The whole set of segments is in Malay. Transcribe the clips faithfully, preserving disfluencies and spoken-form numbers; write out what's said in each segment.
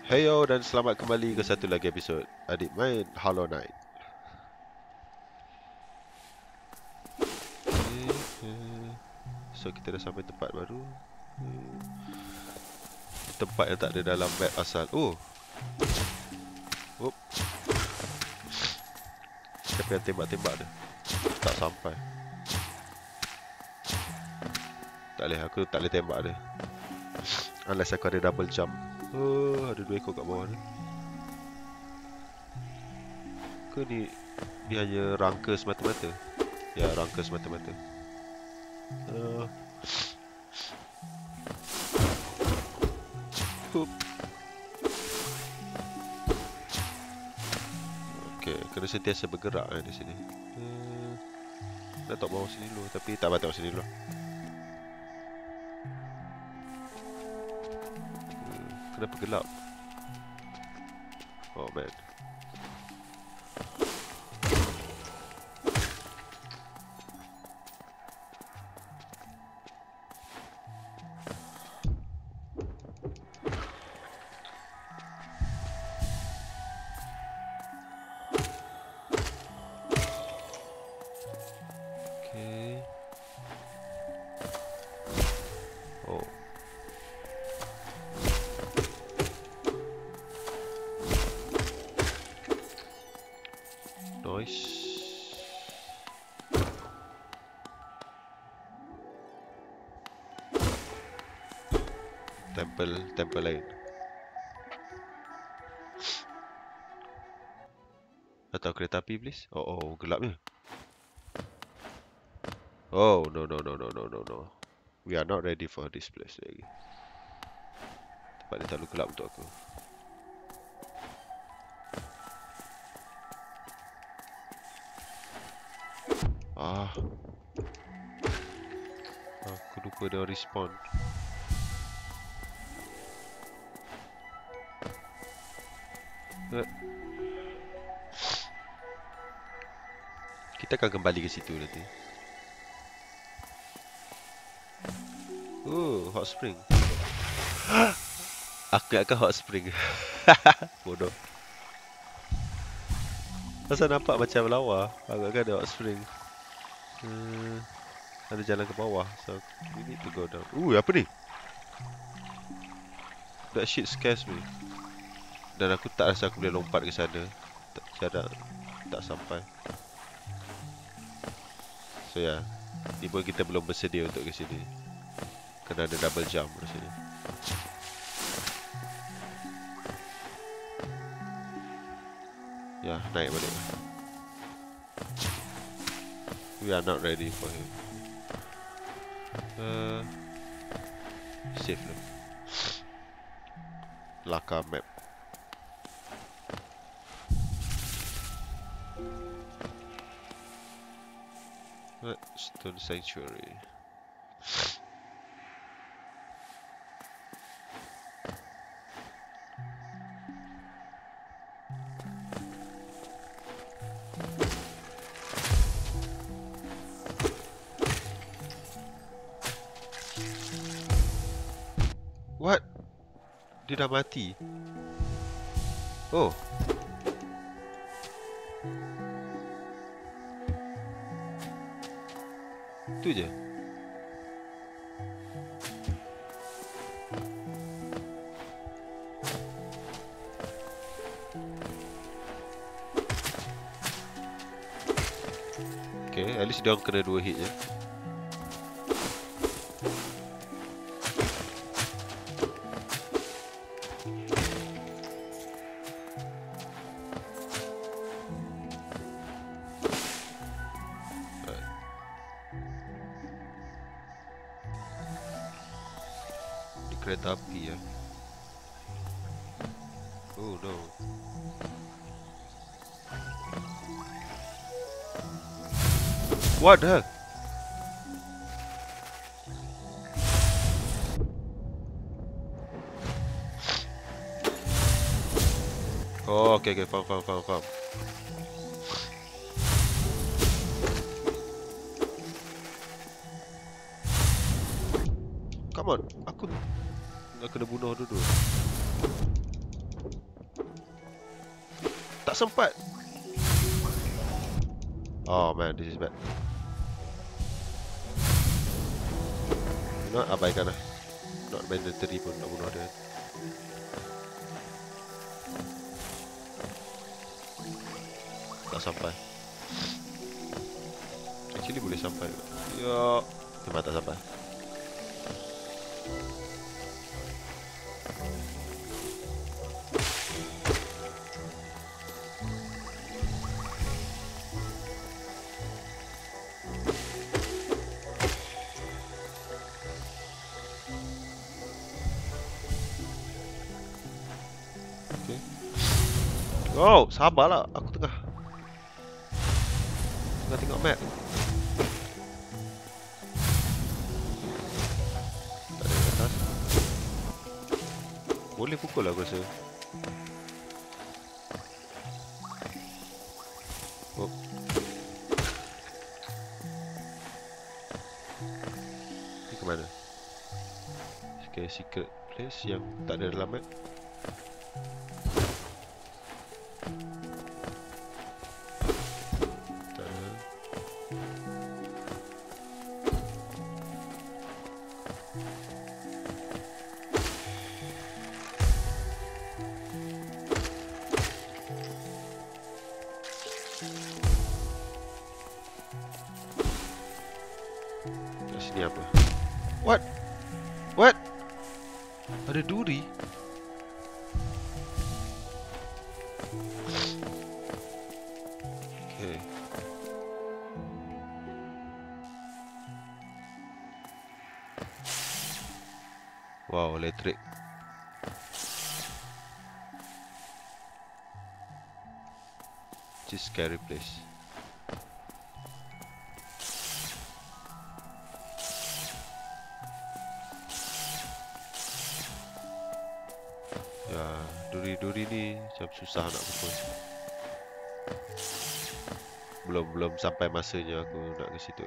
Heyo dan selamat kembali ke satu lagi episod Adik main Hollow Knight. So kita dah sampai tempat baru. Tempat yang tak ada dalam map asal. Oh. Oop. Siapa yang tembak-tembak dia? Tak sampai. Tak boleh, aku tak boleh tembak dia. Unless aku ada double jump. Oh, ada dua ekor kat bawah ni. Ke ni Ni hanya rangka semata-mata? Ya, rangka semata-mata. uh. Hup. Okay, kena sentiasa bergerak eh, di sini. uh. Nak tengok bawah sini dulu. Tapi tak patut sini dulu. uh. Kenapa gelap? Oh man. Temple, temple lain. Atau kereta api iblis? Oh, oh, gelapnya. Oh, no, no, no, no, no, no, no. We are not ready for this place lagi. Tempat ni terlalu gelap untuk aku. Ah. Aku lupa dia respawn. Kita akan kembali ke situ nanti. Oh, hot spring. Aku ingatkan hot spring. Bodoh. Pasal nampak macam lawa. Aku ingatkan ada hot spring. Hmm, ada jalan ke bawah. So, we need to go down. Uh, apa ni? That shit scares me. Dan aku tak rasa aku boleh lompat ke sana. Tak, jarang. Tak sampai. So ya, yeah. Ni pun kita belum bersedia untuk ke sini. Kena ada double jump di sini. Ya, yeah, naik balik. We are not ready for him. Uh, Save lah. Laka map. What? Stone Sanctuary. What? Dia dah mati. Oh. Itu je. Okay, at least dia orang kena dua hit je. Kereta api ya. Oh no. What the hell? Oh, okay, okay, faham, faham, faham, faham. Come on, aku nak kena bunuh dulu. Tak sempat. Oh man, this is bad. Not abaikan lah. Not mandatory pun nak bunuh dia. Tak sampai. Actually boleh sampai. Ya, memang tak sampai. Okay. Oh, sabarlah. Aku tengah Tengah tengok map. Tak ada kat atas. Boleh pukul lah aku rasa. Oh. Ni ke mana? Okay, secret place yang tak ada dalam map. Tak ada. Kat sini apa? What? What? Ada duri? Okay. Wow, elektrik. Just scary place. Ya, duri-duri ni macam susah nak pukul. Belum belum sampai masanya aku nak ke situ.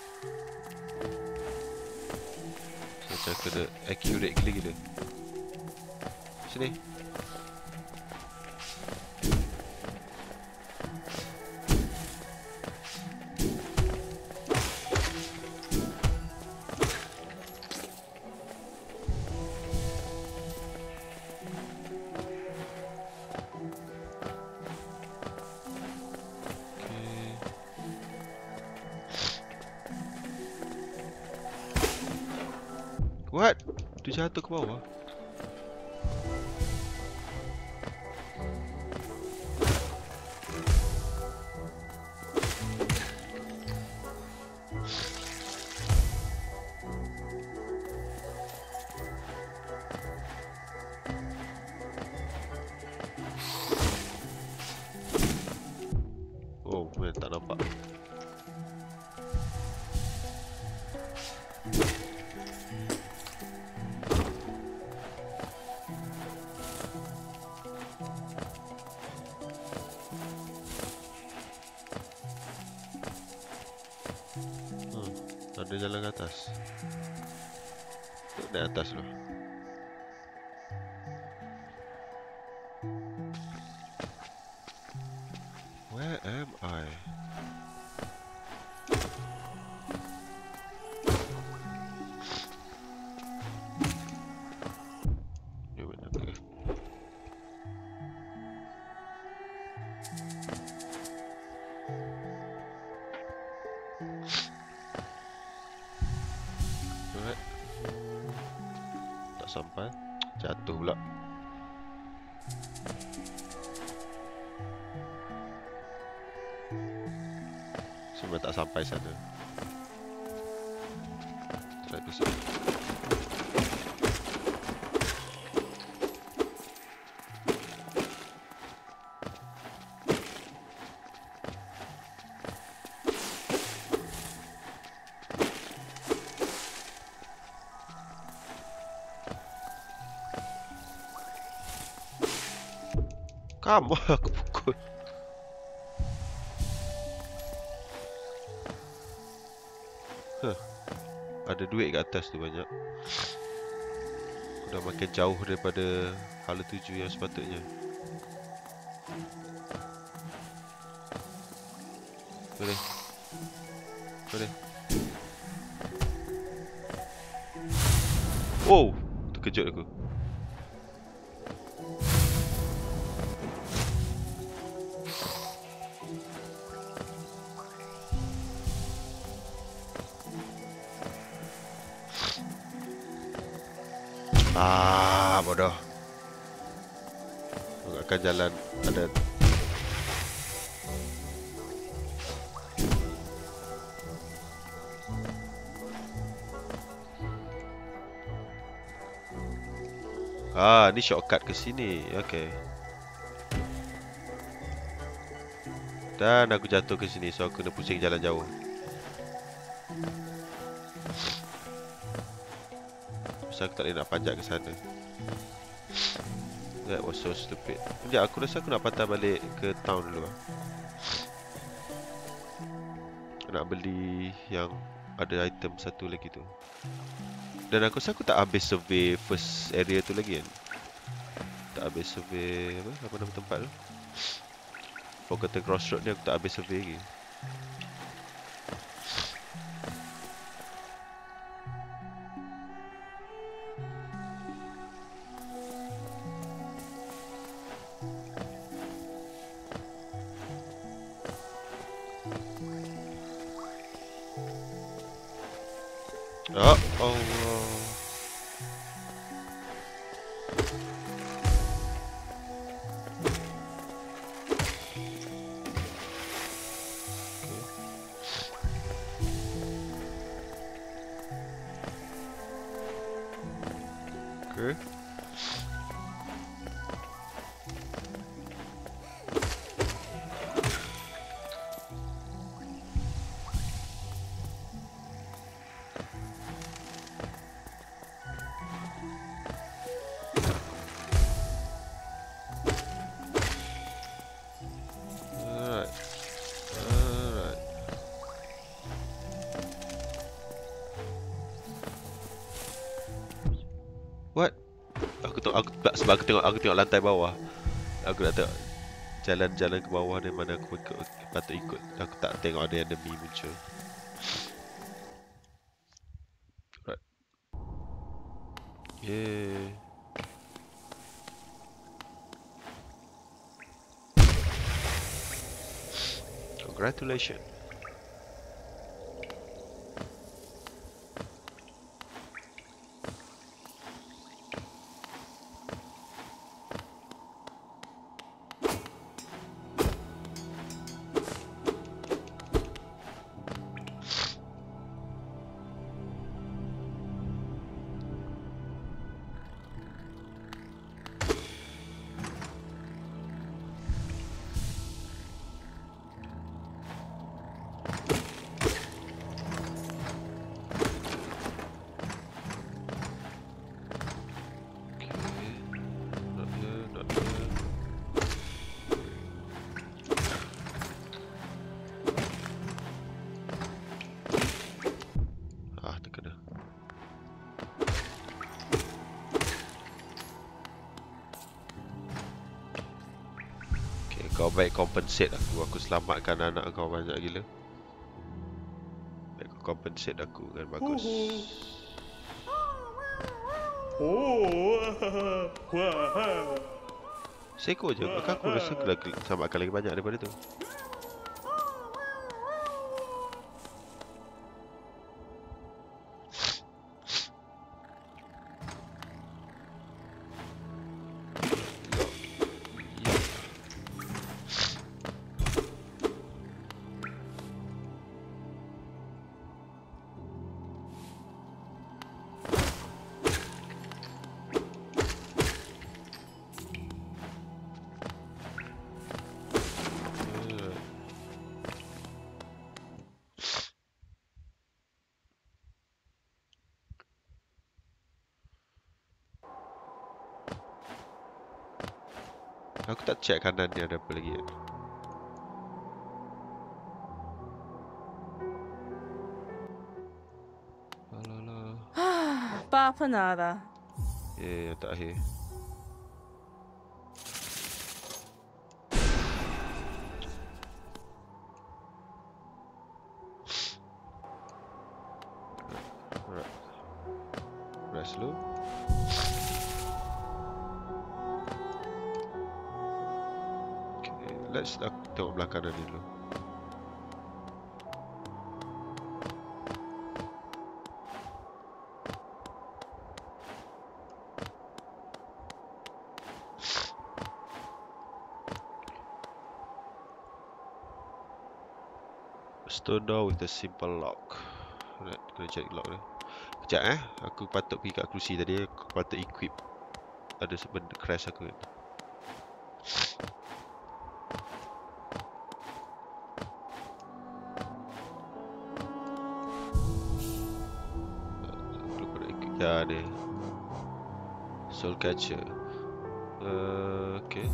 So, macam kena accurate gila-gila. Sini. What? Dia jatuh ke bawah. Oh, man, tak nampak. Ada jalan ke atas. Naik atas dulu. Where am I? Ni mana ke? Tak sampai. Jatuh pula. Semua tak sampai sana. Try ke sini. Kamu aku pukul. Huh. Ada duit kat atas tu banyak. dah makin jauh daripada hala tuju yang sepatutnya. Boleh. Boleh. Wow, terkejut aku. Ah, bodoh. Akan jalan ada. Ah, ni shortcut ke sini. Okay. Dan aku jatuh ke sini, so aku kena pusing jalan jauh. So aku tak boleh nak panjat ke sana. That was so stupid. Sekejap, aku rasa aku nak patah balik ke town dulu lah. Nak beli yang ada item satu lagi tu. Dan aku rasa aku tak habis survey first area tu lagi kan. Tak habis survey apa, apa nama tempat tu. Forgotten Crossroad ni aku tak habis survey lagi. Oh, Allah. Okay. Alright. Alright. What? Aku tu aku sebab aku tengok aku tengok lantai bawah. Aku nak tengok jalan-jalan ke bawah ni mana aku ikut, patut ikut. Aku tak tengok ada enemy muncul. Right. Yeah. Congratulations. Kau baik compensate aku. Aku selamatkan anak kau banyak gila. Baik kau compensate aku kan, bagus. Seko je. Maka aku rasa aku lagi selamatkan lagi banyak daripada tu. Aku tak check kanan ni ada apa lagi ya. Bapa nada. Okay, yang terakhir. Alright. Rest dulu. Okay, let's aku tengok belakang ni dulu. Stone door with a simple lock. Alright, kena cari lock dia. Kejap eh, aku patut pergi kat kerusi tadi. Aku patut equip. Ada benda crash aku. Lupa nak equip. Ya ni Soul Catcher. uh, Okay.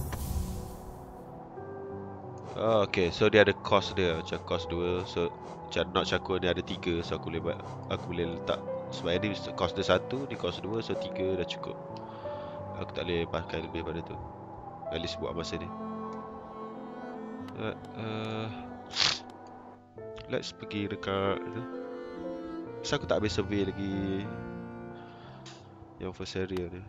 Oh, okay, so dia ada cost dia. Macam cost dua. So macam not cakul ni ada tiga. So aku boleh buat, aku boleh letak. Sebab ni cost dia satu, ni cost dua. So tiga dah cukup. Aku tak boleh pakai lebih pada tu. At least buat masa ni. uh, uh, Let's pergi dekat tu. Kenapa aku tak habis survey lagi yang first area ni.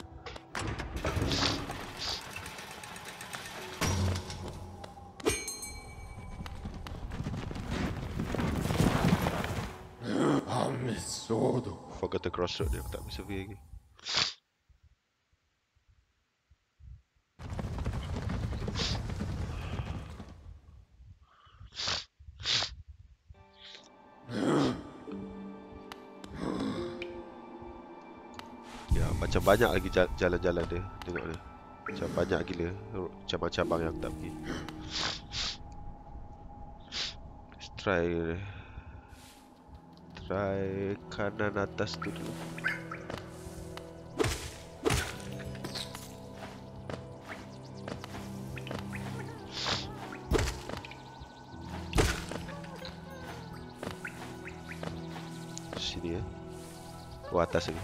Forgot the crossroad dia, aku tak habis survey lagi. Ya, macam banyak lagi jalan-jalan dia. Tengok dia, macam banyak gila cabang-cabang yang aku tak pergi. Let's try Try kanan atas tu dulu. Sini ya. Oh, atas ni.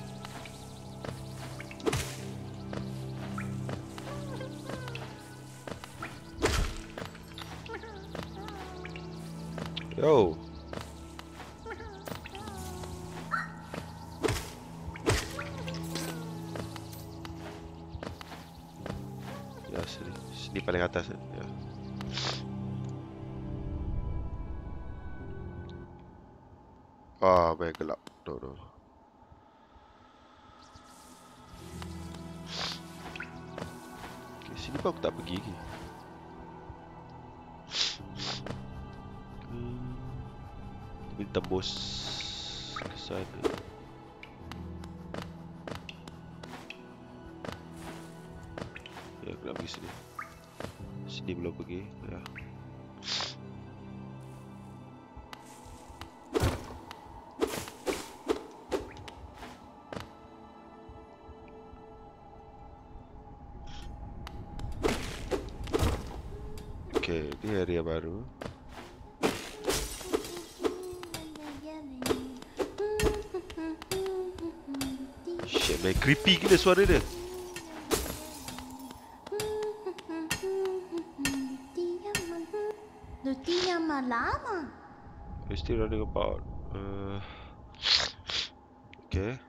Yo. Ya, sini. Sini paling atas ya. Ah, main gelap. No, no. Okay, sini pun aku tak pergi lagi. Hmm. Ini tembus ke sana. Ya, aku nak pergi sini. Sini belum pergi. Ya. Okay, ni area baru. Shit, man, creepy gila suara dia. We're still running about. Uh, okay.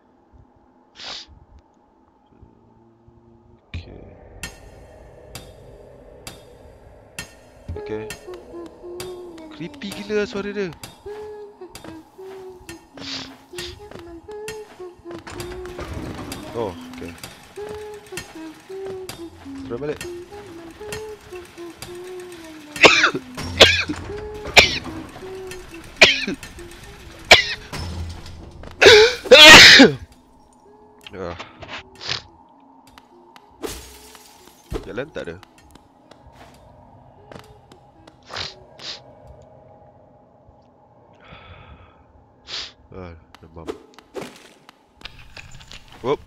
Okay. Okay. Creepy gila suara dia. Oh, okay. Turun balik. Ah. Jalan tak ada. Ah, demam. Whoop.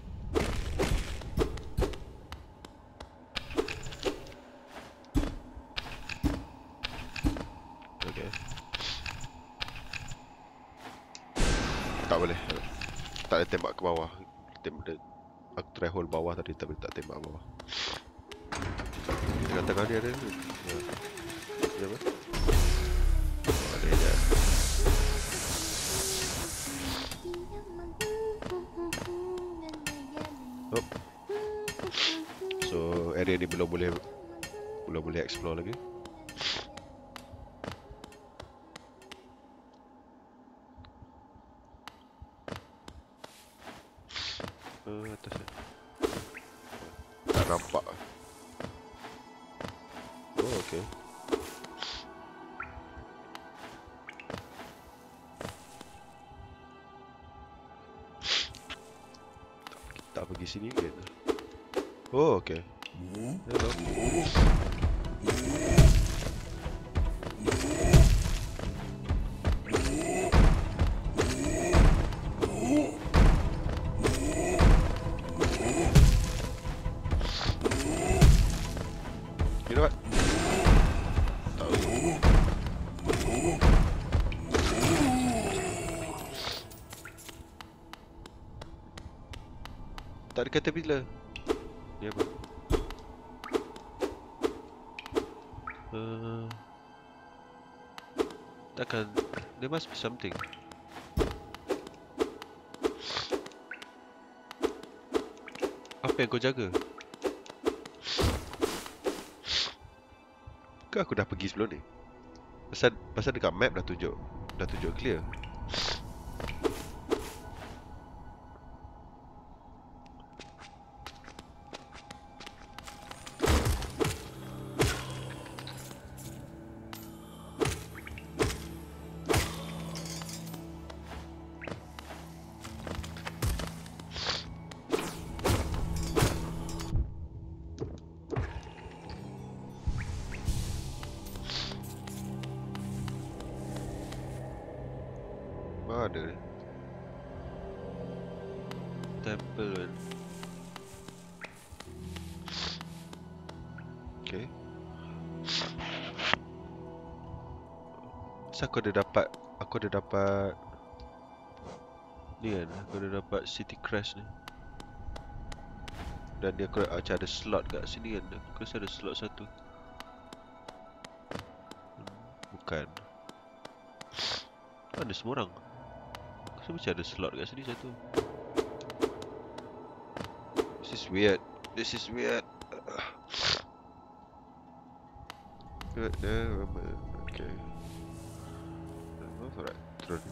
Okay. Tak boleh. Tak boleh tembak ke bawah. Tembak Aku try hold bawah tadi tapi tak tembak bawah. Tengah-tengah dia ada ni. Ya. Ya apa? Oh, ada dia. Oh. So area ni belum boleh belum boleh explore lagi. Uh, atas ni. Tak nampak. Oh, okay. Tak pergi sini ke? Oh, okay. Hello. You know what? Tahu. Tak ada caterpillar. Ni apa? Uh, takkan. There must be something. Apa yang kau jaga? Ke aku dah pergi sebelum ni? Pasal, pasal dekat map dah tunjuk. Dah tunjuk clear. Mana ni? Temple kan? Okay. So aku ada dapat Aku ada dapat ni kan, aku ada dapat City Crash ni. Dan dia aku macam ada slot kat sini kan. Aku rasa ada slot satu. Bukan. Mana semua orang? Aku rasa macam ada slot kat sini satu. This is weird. This is weird. Good, uh, okay. That's alright. Turun.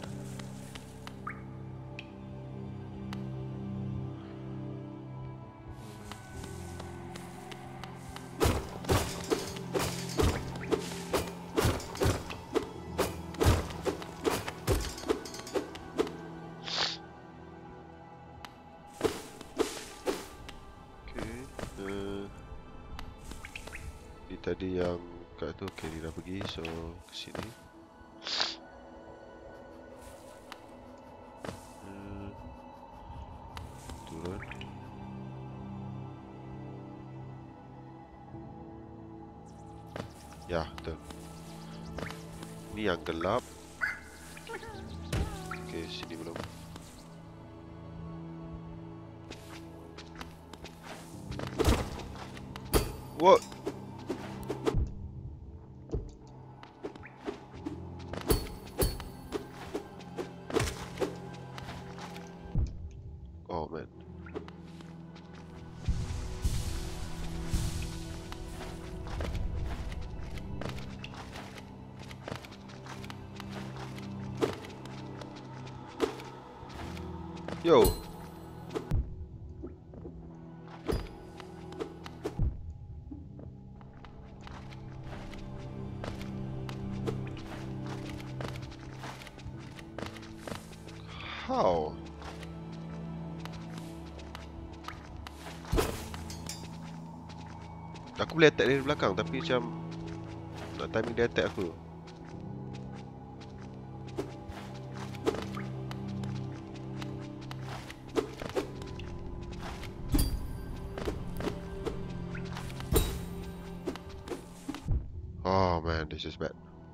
Tadi yang kat tu, okay, dia dah pergi, so ke sini. Hmm. Turun. Ya, betul. Ni yang gelap. Okay, sini belum. What? Oh man. Yo. How? Aku boleh attack dari belakang tapi macam nak timing dia attack aku. Oh man, this is bad.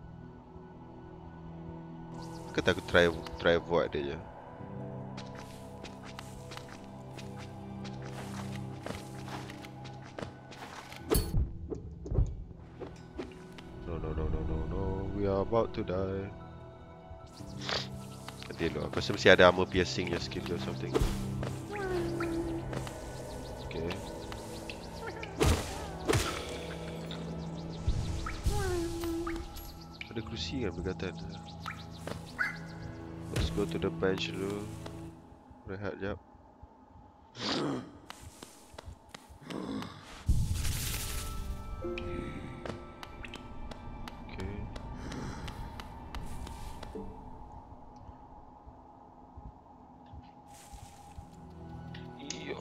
Kata aku try try avoid dia je. about to die. Nanti dulu, aku rasa mesti ada armor piercing yang skill or something. Okay. Ada kerusi kan berkatan. Let's go to the bench dulu. Rehat jap. Okay. Iyo.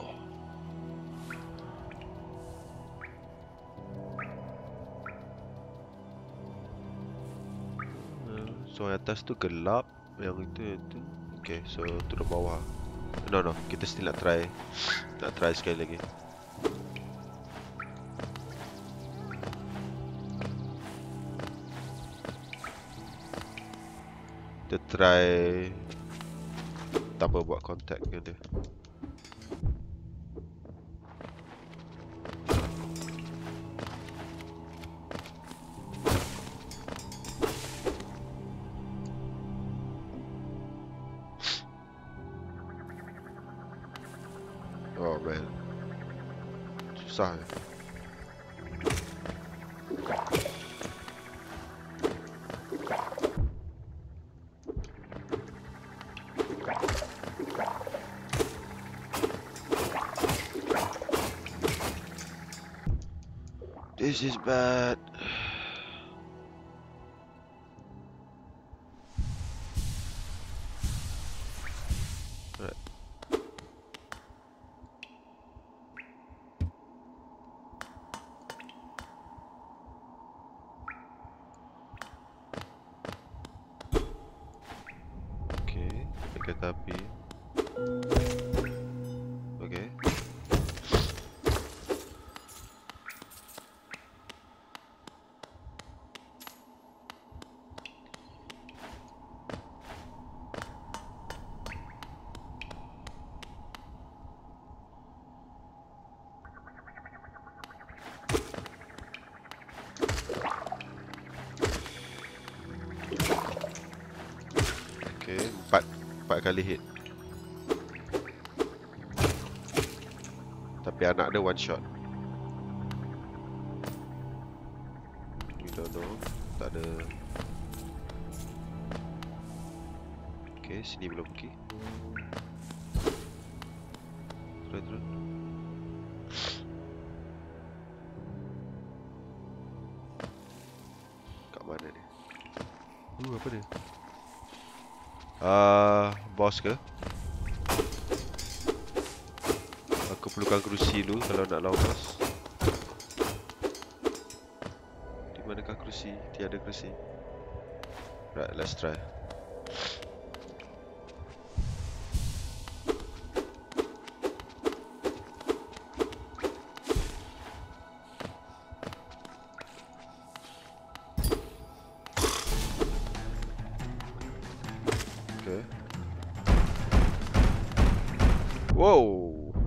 So yang atas tu gelap, yang itu itu. Okay, so turun bawah. No no, kita still nak try. Nak try sekali lagi. Kita try tanpa buat contact dengan dia. Oh man, susah ya. This is bad. Right. Okay, kereta api. Okay. Okay, empat empat kali hit. Tapi anak dia one shot. We don't know. Tak ada. Okay, sini belum pergi. Terus terus. Kat mana ni? Uh, apa dia? Ah, uh, boss ke? Aku perlukan kerusi dulu kalau nak lawan boss. Di manakah kerusi? Tiada kerusi. Right, let's try. Okay. Wow.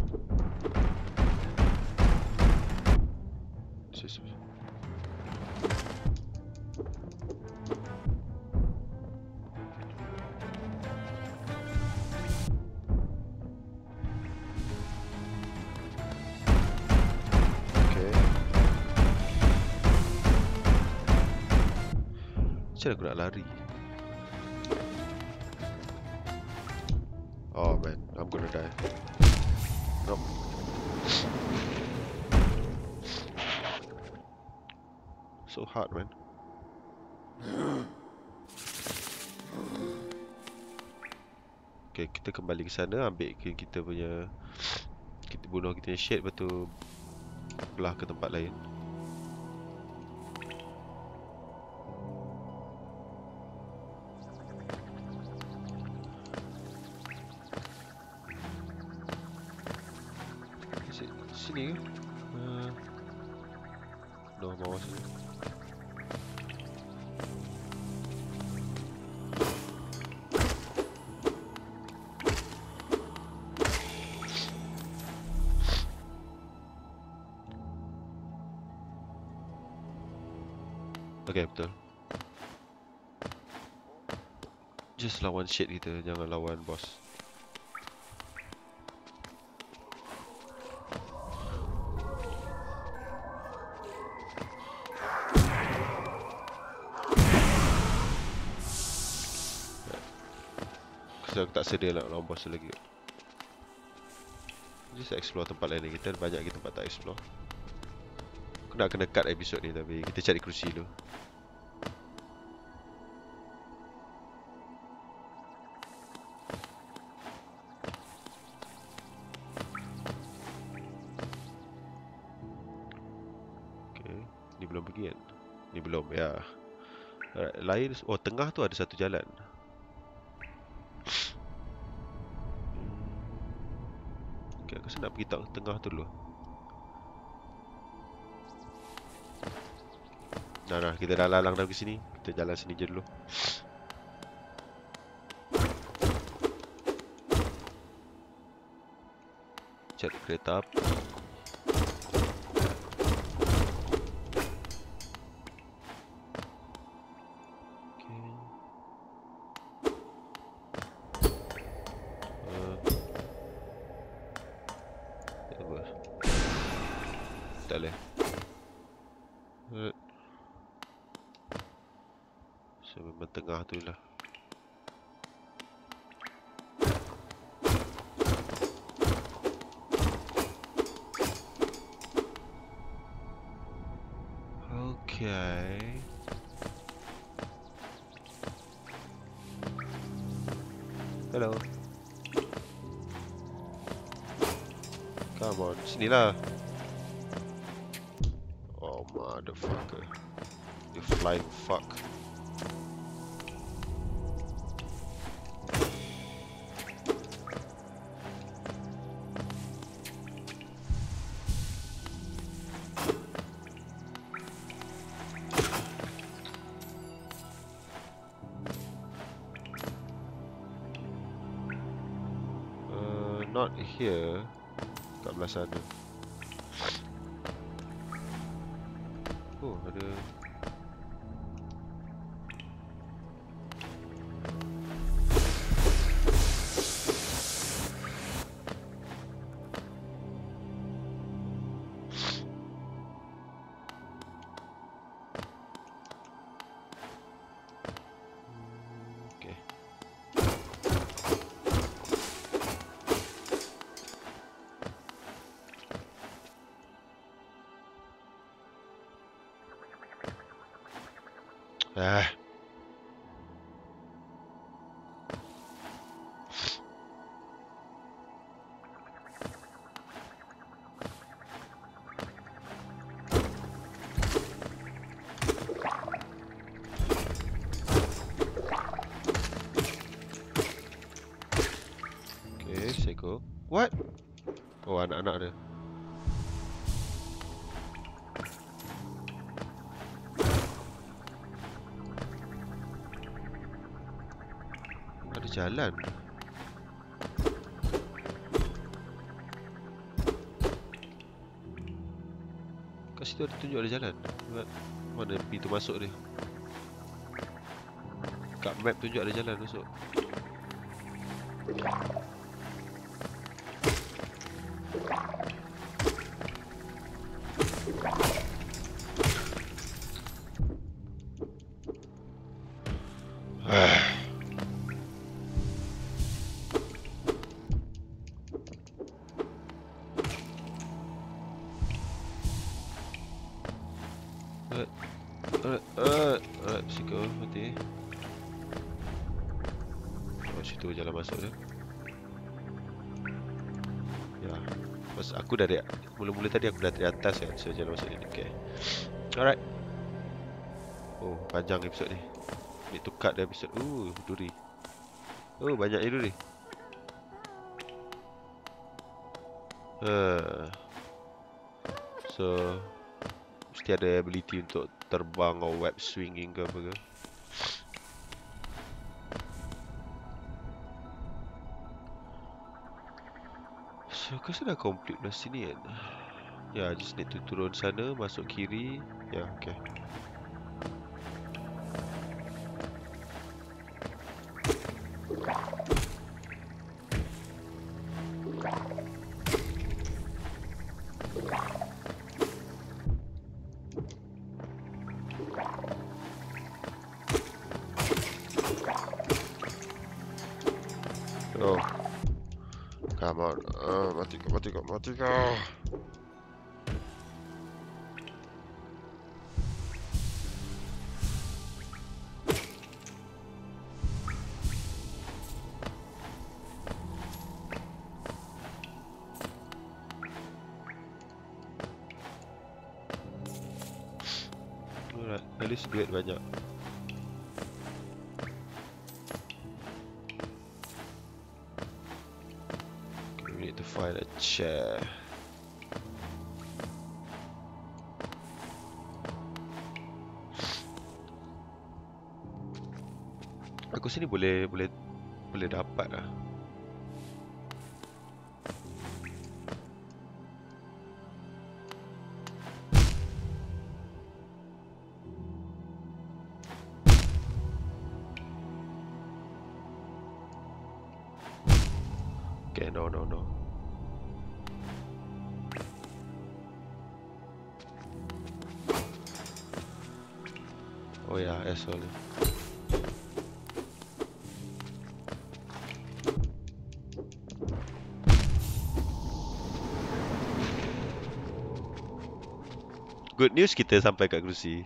Macam mana aku nak lari? Oh man, I'm gonna die. Nope. So hard man. Okay, kita kembali ke sana, ambil ke kita punya, kita bunuh kita punya shade, lepas tu belah ke tempat lain. Sini ke? Uh, no, bawah sini. Okay, betul. Just lawan shit kita, jangan lawan boss. Sebab aku tak sedia nak lawan boss lagi. Just explore tempat lain ni. Kita banyak lagi tempat tak explore. Aku nak kena cut episod ni tapi kita cari kerusi dulu. Okay, ni belum pergi kan? Ni belum, ya. Alright, lain, oh tengah tu ada satu jalan. Okay, aku rasa nak pergi tak tengah tu dulu. Nah, nah, kita dah lalang dah ke sini. Kita jalan sini je dulu. Cari kereta api. Tak boleh. So memang tengah tu lah. Okay. Hello. Come on, sinilah. Oh motherfucker. You flying fuck. Uh, not here. Kat belah sana. Oh, ada. Okay. Ah. Okay, Seiko. What? Oh, anak-anak dia. Ada jalan. Kat situ ada tunjuk ada jalan. Mana pintu masuk dia? Kat map tunjuk ada jalan masuk. Alright, alright, alright, Siko, mati. Oh, situ jalan masuk dia. Ya, pas aku dari mula-mula tadi aku dah dari atas kan, so jalan masuk ni. Okay. Alright. Oh, panjang episod ni. Need to cut the episode. Uh, duri. Oh, banyak je duri. Uh. So, mesti ada ability untuk terbang atau web swinging ke apa ke. So, aku rasa dah complete belah sini kan. Ya, yeah, just need to turun sana, masuk kiri. Ya, yeah, okay. come on. Uh, mati kau, mati kau, mati kau. Alright, at least duit banyak. We need to find a chair. Aku sini boleh boleh boleh dapat lah. Okay, no, no, no. Oh ya, yeah, asshole. Good news, kita sampai kat kerusi.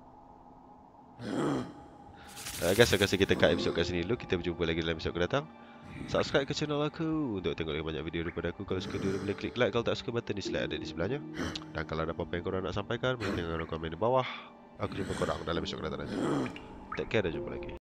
Uh, guys, aku rasa kita cut episode kat sini dulu. Kita berjumpa lagi dalam episode akan datang. Subscribe ke channel aku untuk tengok lagi banyak video daripada aku. Kalau suka video boleh klik like. Kalau tak suka, button dislike ada di sebelahnya. Dan kalau ada apa-apa yang korang nak sampaikan, boleh tinggalkan komen di bawah. Aku jumpa korang dalam episode akan datang nanti. Take care dan jumpa lagi.